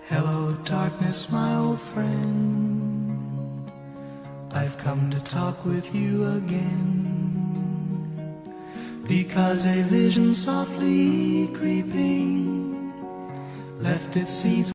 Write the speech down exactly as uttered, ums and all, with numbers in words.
Hello, darkness, my old friend. I've come to talk with you again, because a vision softly creeping left its seeds